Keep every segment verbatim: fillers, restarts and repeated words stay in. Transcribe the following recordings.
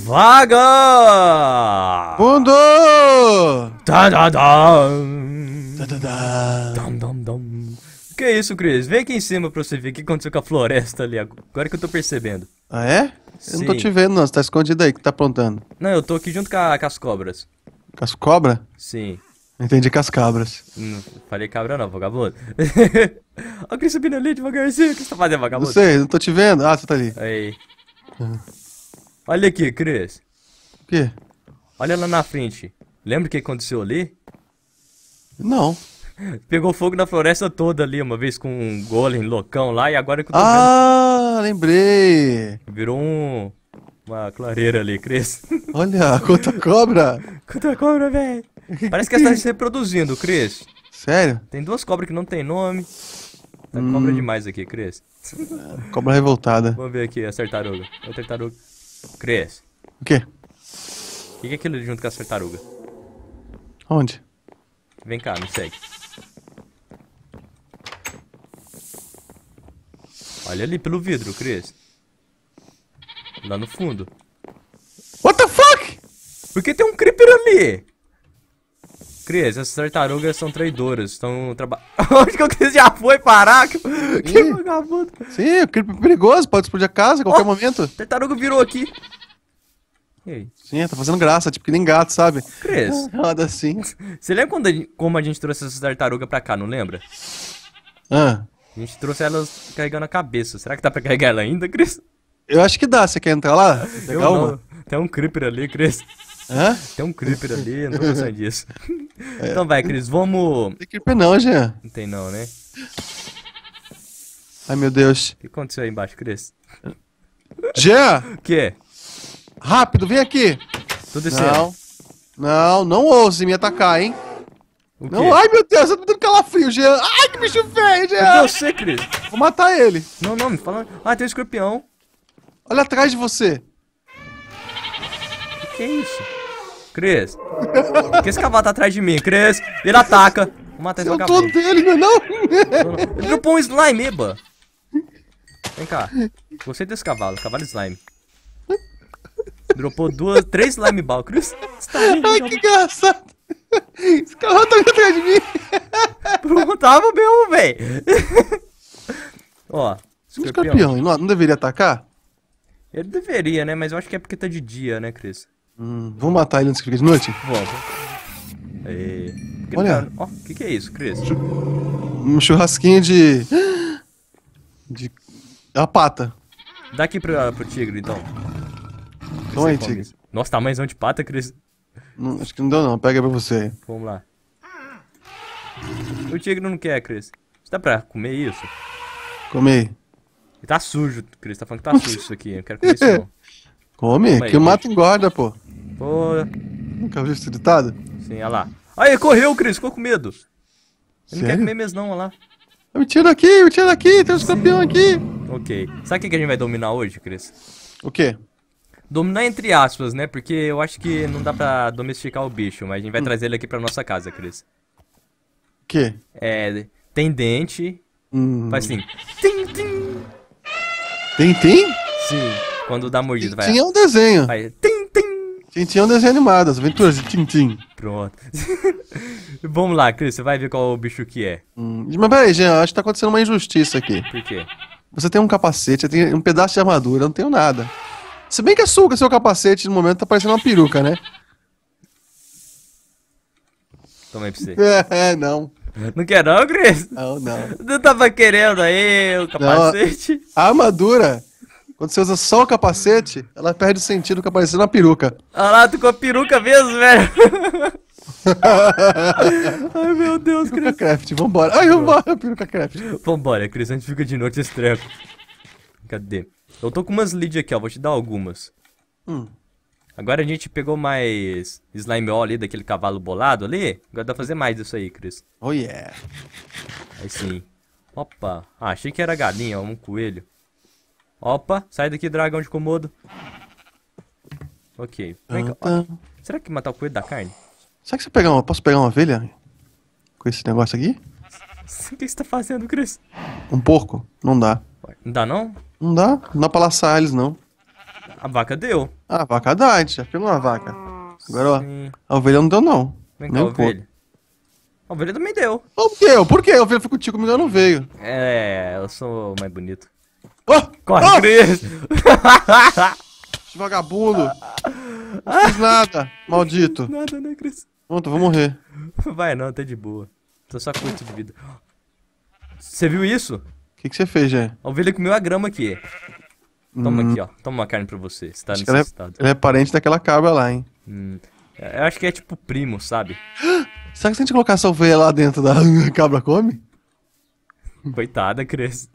Vaga! Fundo! Tá, tá, tá. Tá, tá, tá. Dum, dum, dum. Que isso, Cris? Vem aqui em cima pra você ver o que aconteceu com a floresta ali. Agora que eu tô percebendo. Ah, é? Eu não tô Sim. te vendo, não. Você tá escondido aí. O que tá aprontando? Não, eu tô aqui junto com, a- com as cobras. Com as cobras? Sim. Entendi, com as cabras. Não falei cabra não, vagabundo. Ó, o Cris subindo ali devagarzinho. O que você tá fazendo, Não vagabundo? sei, não tô te vendo. Ah, você tá ali. Aí. Olha aqui, Cris. O quê? Olha lá na frente. Lembra o que aconteceu ali? Não. Pegou fogo na floresta toda ali, uma vez com um golem loucão lá, e agora que eu tô Ah, lembrei. vendo, virou um... uma clareira ali, Cris. Olha, quanta cobra. Quanta cobra, velho. Parece que ela está se reproduzindo, Cris. Sério? Tem duas cobras que não tem nome. Tá Hum. cobra demais aqui, Cris. Cobra revoltada. Vamos ver aqui a tartaruga. A tartaruga. Cris, O quê? o que é aquilo ali junto com a tartaruga? Onde? Vem cá, me segue. Olha ali pelo vidro, Cris. Lá no fundo. What the fuck? Por que tem um creeper ali? Cris, essas tartarugas são traidoras. Estão trabalhando. Onde que o Cris já foi parar? Que, que Ih. vagabundo. Sim, o creeper é perigoso, pode explodir a casa a qualquer Oh. momento. A tartaruga virou aqui. E aí? Sim, tá fazendo graça, tipo que nem gato, sabe? Cris, Roda assim. você lembra quando a gente- como a gente trouxe essas tartarugas pra cá, não lembra? Ah, A gente trouxe elas carregando a cabeça. Será que dá pra carregar ela ainda, Cris? eu acho que dá, você quer entrar lá? Eu Pegar uma? não. Tem um creeper ali, Cris. Hã? Tem um creeper ali, eu não tô gostando disso. Então vai, Cris, vamos... Não tem creeper não, Jean. Não tem não, né? Ai, meu Deus. O que aconteceu aí embaixo, Cris? Jean, O que? rápido, vem aqui. Tô descendo. Não, não, não ouse me atacar, hein? O quê? Não, ai, meu Deus, eu tô dando calafrio, Jean. Ai, que bicho feio, Cadê Jean. você, Cris? Vou matar ele. Não, não, me fala... Ah, tem um escorpião. Olha atrás de você. O que é isso? Cris. Por que esse cavalo tá atrás de mim, Cris? Ele ataca. Vou matar esse Eu tô vagabundo. dele, não é não? Não, não. Ele dropou um slime, eba. Vem cá. Gostei desse cavalo, cavalo slime. Dropou duas, três slime ball, Cris. Você tá rindo, Ai, que engraçado. Esse cavalo tá vindo atrás de mim. Pronto, tava mesmo, véi. Ó, Um escorpião. escorpião, não, não deveria atacar? Ele deveria, né? Mas eu acho que é porque tá de dia, né, Cris? Hum, vamos matar ele antes que fique de noite? Vamos. Aê. Por que Olha. ele tá- Ó, o que que é isso, Cris? Um churrasquinho de... De... A pata. Dá aqui pra, pro tigre, então. Toma aí, Você come tigre. isso. Nossa, tamanhozão de pata, Cris. Não, acho que não deu não, pega pra você aí. Vamos lá. O tigre não quer, Cris. Você dá pra comer isso? Come aí. Ele tá sujo, Cris. Tá falando que tá sujo isso aqui. Eu não quero comer isso, não. Come, Toma aí, que o mato bicho. engorda, pô. Pô, Nunca viu esse ditado? sim, olha lá. Aí, correu, Cris. Ficou com medo. Ele não quer Sério? comer mesmo, não, olha lá. Me tira daqui, me tira daqui, tem um escorpião aqui. Ok. Sabe o que que a gente vai dominar hoje, Cris? O quê? Dominar entre aspas, né? Porque eu acho que não dá pra domesticar o bicho, mas a gente vai trazer ele aqui pra nossa casa, Cris. O quê? É, tem dente, Hum, faz assim. Tim, tim. Tem, tem? Sim, quando dá mordida, vai. Tinha um desenho. Vai. Tim, tim. Tinha um desenho animado, as aventuras de Tintin. Pronto. Vamos lá, Cris, você vai ver qual o bicho que é. Hum, mas peraí, Jean, acho que tá acontecendo uma injustiça aqui. Por quê? Você tem um capacete, você tem um pedaço de armadura, eu não tenho nada. Se bem que a sua, seu capacete no momento tá parecendo uma peruca, né? Toma aí pra você. É, não. Não quer não, Cris? Não, não. Não tava querendo aí o capacete? A armadura, quando você usa só o capacete, ela perde o sentido, fica parecendo uma peruca. Olha lá, tu com a peruca mesmo, velho. Ai, meu Deus, Peruca Cris. Craft, vambora. Ai, vambora, peruca Craft. Vambora, Cris, antes fica de noite esse treco. Cadê? Eu tô com umas leads aqui, ó, vou te dar algumas. Hum. Agora a gente pegou mais slime all ali, daquele cavalo bolado ali. Agora dá pra fazer mais disso aí, Cris. Oh yeah. Aí sim. Opa. Ah, achei que era galinha, ó, um coelho. Opa, sai daqui, dragão de Komodo. Ok. Vem cá. Tá. Será que matar o coelho dá carne? Será que você pegar uma, posso pegar uma ovelha com esse negócio aqui? O que você tá fazendo, Cris? Um porco? Não dá. Não dá não? Não dá, não dá pra laçar eles, não. A vaca deu. Ah, a vaca dá, a gente já pegou uma vaca. Agora, ó, Sim. a ovelha não deu, não. Vem cá, Nem um pouco. ovelha. A ovelha também deu. Por quê? Por quê? A ovelha foi contigo, comigo não veio. É, eu sou mais bonito. Oh! Corre, Oh! Cris! Esse vagabundo. Não fiz nada, maldito. Nada, né, Cris? Pronto, eu vou morrer. Vai não, tá de boa. Tô só curto de vida. Você viu isso? O que, que você fez, Jé? A ovelha comeu a grama aqui. Toma Hum, aqui, ó. Toma uma carne pra você. Você tá acho que ela é, necessitado. ela é parente daquela cabra lá, hein? Hum, eu acho que é tipo primo, sabe? Será que se a gente colocar essa ovelha lá dentro da cabra come? Coitada, Cris.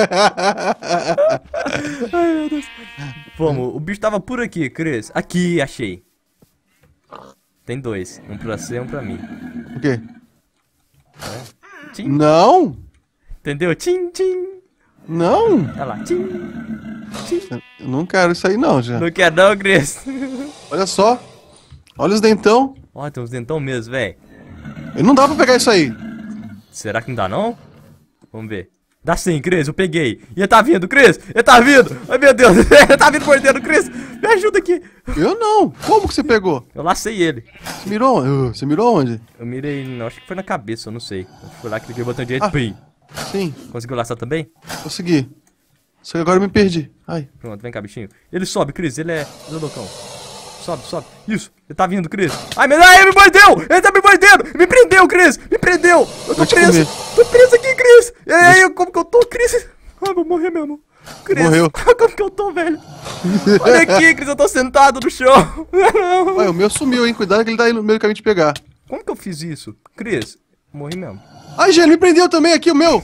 Ai, meu Deus. Vamos, o bicho tava por aqui, Cris. Aqui, achei. Tem dois. Um pra você e um pra mim. O quê? Tchim. Não! Entendeu? Tchim, tchim. Não! Olha lá. Tchim. Tchim. Eu não quero isso aí não, já. Não quer não, Cris? Olha só. Olha os dentão. Ó, tem uns dentão mesmo, velho. E não dá pra pegar isso aí. Será que não dá, não? Vamos ver. Dá sim, Cris, eu peguei. E ele tá vindo, Cris! Ele tá vindo! Ai, meu Deus! Ele tá vindo mordendo, Cris! Me ajuda aqui! Eu não. Como que você pegou? Eu lacei ele. Você mirou onde? Você mirou onde? Eu mirei, não, acho que foi na cabeça, eu não sei. Eu fui lá, cliquei o botão direito, Ah. pim. Sim, Conseguiu laçar também? consegui. Só que agora eu me perdi. Ai. Pronto, vem cá, bichinho. Ele sobe, Cris, ele é... Ele é loucão. Sobe, sobe. Isso, ele tá vindo, Cris. Ai, meu... Ai, ele me mordeu! Ele tá me mordendo! Me prendeu, Cris! Me prendeu! Eu tô Vou te preso! comer. Tô preso aqui, Cris! E aí, eu- como que eu tô, Cris? Ai, vou morrer mesmo. Cris, Morreu. como que eu tô, velho? Olha aqui, Cris, eu tô sentado no chão. Não. Ué, o meu sumiu, hein? Cuidado que ele tá aí no meio do caminho de pegar. Como que eu fiz isso? Cris, morri mesmo. Ai, Gê, ele me prendeu também aqui, o meu.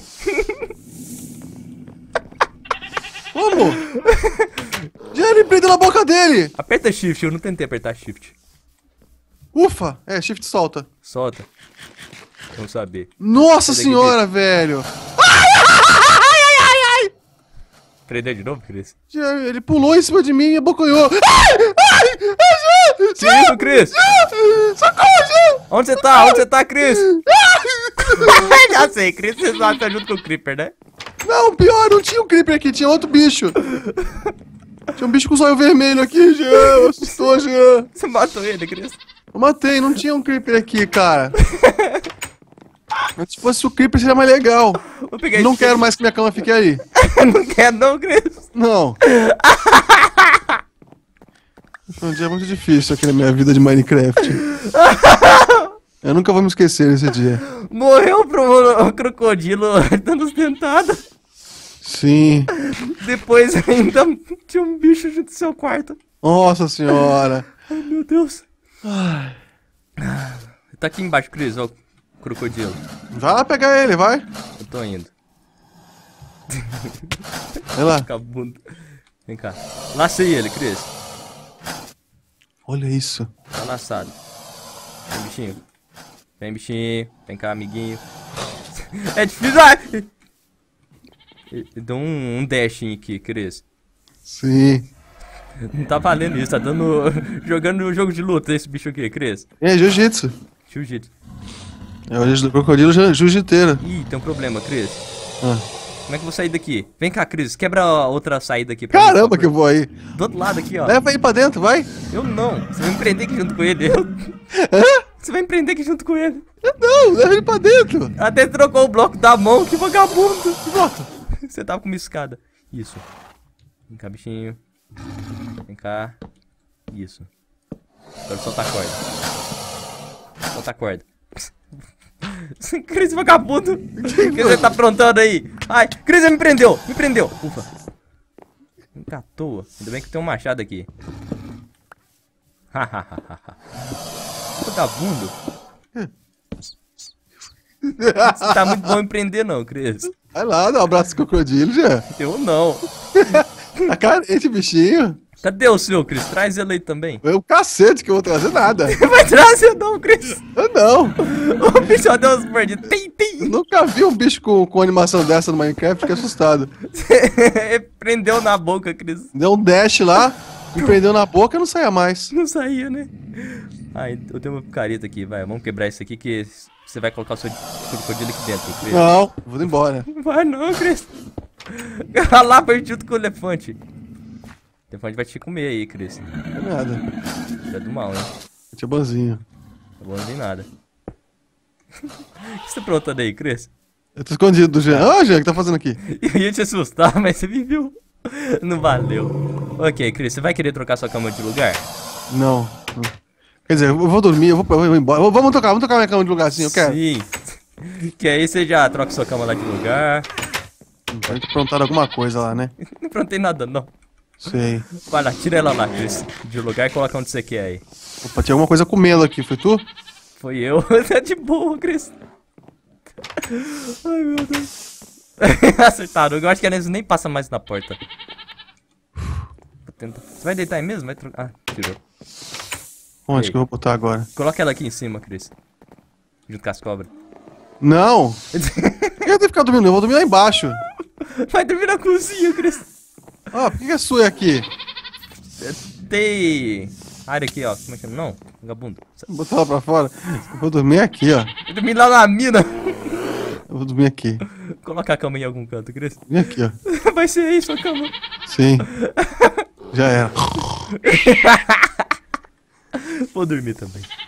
Como? Gê, ele me prendeu na boca dele. Aperta shift, eu não tentei apertar shift. Ufa. É, shift solta. Solta. Vamos saber. Nossa Cadê que senhora, velho. Prender de novo, Cris? Gê, ele pulou em cima de mim e abocanhou. Ai, ai, ai, Gê, Que isso, Cris? Gê, socorro, Gê. Onde você tá? Onde você tá, Cris? Já sei, Cris, você sabe que tá junto com o Creeper, né? Não, pior, não tinha um creeper aqui, tinha outro bicho. Tinha um bicho com zóio vermelho aqui, Jean. Assustou, Jean. Você matou ele, Cris? Eu matei, não tinha um creeper aqui, cara. Mas se fosse o creeper seria mais legal. Vou pegar Não esse- quero mais que minha cama fique aí. Não quer não, Cris? Não. Um dia muito difícil aqui na minha vida de Minecraft. Eu nunca vou me esquecer desse dia. Morreu pro um crocodilo dando os dentadas. Sim. Depois ainda tinha um bicho junto do seu quarto. Nossa senhora. Ai, meu Deus. Tá aqui embaixo, Cris, ó, o crocodilo. Vai lá pegar ele, vai. Eu tô indo. Vai lá. Vagabundo. Vem cá. Lacei ele, Cris. Olha isso. Tá laçado. Vem, bichinho. Vem, bichinho. Vem cá, amiguinho. É difícil. Ai! Ele deu um, um dashinho aqui, Cris. Sim. Não tá valendo isso, tá dando. Jogando o jogo de luta esse bicho aqui, Cris. É, jiu-jitsu. Jiu-jitsu. É o jiu- crocodilo jiu- jiu-jiteiro. Ih, tem um problema, Cris. Ah. Como é que eu vou sair daqui? Vem cá, Cris. Quebra a outra saída aqui pra mim, Caramba, por que eu favor. vou aí. Do outro lado aqui, ó. Leva aí pra dentro, vai. Eu não. Você vai me prender aqui junto com ele. Eu... Você vai me prender aqui junto com ele. Não, leva ele pra dentro. Até trocou o bloco da mão. Que vagabundo. Que bloco? Você tava com uma escada. Isso. Vem cá, bichinho. Vem cá. Isso. Agora solta a corda. Solta a corda. Cris, vagabundo. O que você tá aprontando aí? Ai, Cris, me prendeu. Me prendeu. Ufa. Me catou. Ainda bem que tem um machado aqui. Hahaha. Vagabundo. Você tá muito bom em prender não, Cris. Vai lá, dá um abraço pro crocodilo, já. Eu não. Tá carente, bichinho. Cadê o seu, Cris? Traz ele aí também. É o cacete que eu vou trazer nada. Vai trazer não, Cris. Eu não. O bicho ó, deu uns mordidos. Tim, Eu tim. nunca vi um bicho com, com animação dessa no Minecraft, fiquei assustado. Prendeu na boca, Cris. Deu um dash lá, me prendeu na boca e não saía mais. Não saía, né? Ai, eu tenho uma picareta aqui, vai. Vamos quebrar isso aqui que você vai colocar o seu crocodilo aqui dentro, Cris. Não, vou embora. Vai não, Cris. Olha lá, perdi junto com o elefante. Telefone vai te comer aí, Cris. Não é nada. É do mal, hein? Tinha bonzinho. Tá bom, não tem nada. O que você tá perguntando aí, Cris? Eu tô escondido do Jean. Ô, Jean, o que tá fazendo aqui? Eu ia te assustar, mas você me viu. Não valeu. Ok, Cris, você vai querer trocar sua cama de lugar? Não. Quer dizer, eu vou dormir, eu vou, eu vou embora. Vamos trocar, vamos trocar minha cama de lugar assim, eu quero. Sim. Que aí você já troca sua cama lá de lugar. A gente aprontaram alguma coisa lá, né? Não aprontei nada, não. Sei. Vai lá, tira ela lá, Cris. De lugar e coloca onde você quer aí. Opa, tinha alguma coisa comendo aqui, foi tu? Foi eu. Tá de boa, Cris. Ai, meu Deus. Acertaram. Eu acho que eles nem passa mais na porta. Vou tentar. Você vai deitar aí mesmo? Vai trocar. Ah, tirou. Onde Ei. que eu vou botar agora? Coloca ela aqui em cima, Cris. Junto com as cobras. Não! Por que eu tenho que ficar dormindo? Eu vou dormir lá embaixo. Vai dormir na cozinha, Cris. Ah, por que que é sua aqui? Tem área aqui, ó. Como é que é? Não, vagabundo. Vou botar ela pra fora. Eu vou dormir aqui, ó. Eu dormi lá na mina. Eu vou dormir aqui. Coloca a cama em algum canto, Cris. Vem aqui, ó. Vai ser isso a cama. Sim. Já era. Vou dormir também.